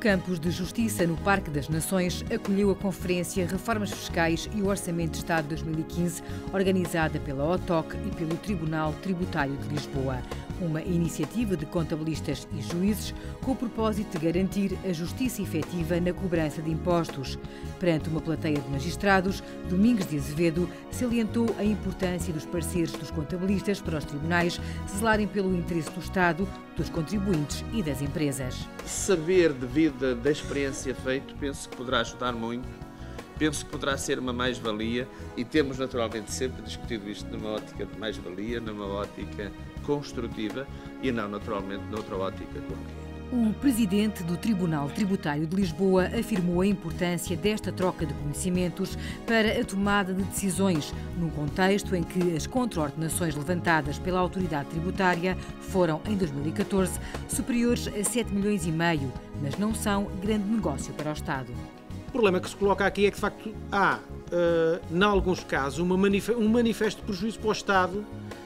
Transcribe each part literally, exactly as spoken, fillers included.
Campus de Justiça, no Parque das Nações, acolheu a Conferência Reformas Fiscais e o Orçamento de Estado dois mil e quinze, organizada pela O T O C e pelo Tribunal Tributário de Lisboa. Uma iniciativa de contabilistas e juízes com o propósito de garantir a justiça efetiva na cobrança de impostos. Perante uma plateia de magistrados, Domingos de Azevedo salientou a importância dos pareceres dos contabilistas para os tribunais zelarem pelo interesse do Estado, dos contribuintes e das empresas. Saber devido da experiência feita, penso que poderá ajudar muito. Penso que poderá ser uma mais-valia e temos naturalmente sempre discutido isto numa ótica de mais-valia, numa ótica construtiva e não naturalmente noutra ótica qualquer. O presidente do Tribunal Tributário de Lisboa afirmou a importância desta troca de conhecimentos para a tomada de decisões, num contexto em que as contraordenações levantadas pela autoridade tributária foram, em dois mil e catorze, superiores a sete milhões e meio, mas não são grande negócio para o Estado. O problema que se coloca aqui é que, de facto, há, uh, em alguns casos, uma manif- um manifesto de prejuízo para o Estado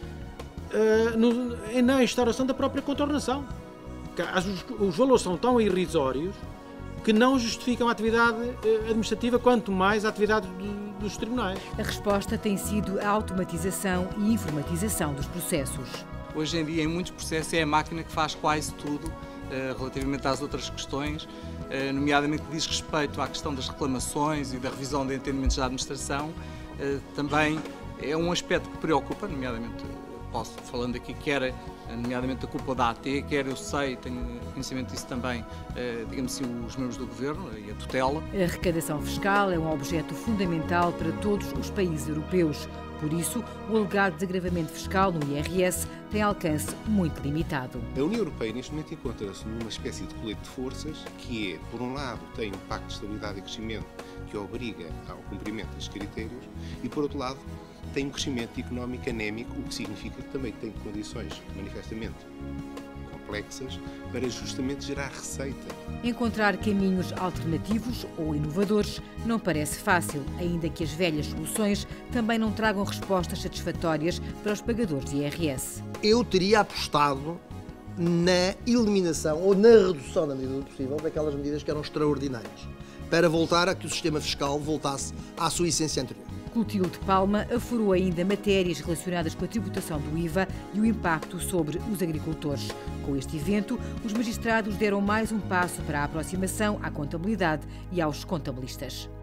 uh, no, na instauração da própria contornação. Os, os valores são tão irrisórios que não justificam a atividade uh, administrativa, quanto mais a atividade do, dos tribunais. A resposta tem sido a automatização e informatização dos processos. Hoje em dia, em muitos processos, é a máquina que faz quase tudo uh, relativamente às outras questões, nomeadamente que diz respeito à questão das reclamações e da revisão de entendimentos da administração. Também é um aspecto que preocupa, nomeadamente, posso falando aqui, quer nomeadamente a culpa da A T, quer eu sei, tenho conhecimento disso também, digamos assim, os membros do Governo e a tutela. A arrecadação fiscal é um objeto fundamental para todos os países europeus. Por isso, o alegado desagravamento fiscal no I R S tem alcance muito limitado. A União Europeia, neste momento, encontra-se numa espécie de colete de forças que é, por um lado, tem um pacto de estabilidade e crescimento que obriga ao cumprimento destes critérios e, por outro lado, tem um crescimento económico anémico, o que significa que também tem condições manifestamente complexas para justamente gerar receita. Encontrar caminhos alternativos ou inovadores não parece fácil, ainda que as velhas soluções também não tragam respostas satisfatórias para os pagadores de I R S. Eu teria apostado na eliminação ou na redução, na medida do possível, daquelas medidas que eram extraordinárias, para voltar a que o sistema fiscal voltasse à sua essência anterior. Clotilde de Palma afurou ainda matérias relacionadas com a tributação do I V A e o impacto sobre os agricultores. Com este evento, os magistrados deram mais um passo para a aproximação à contabilidade e aos contabilistas.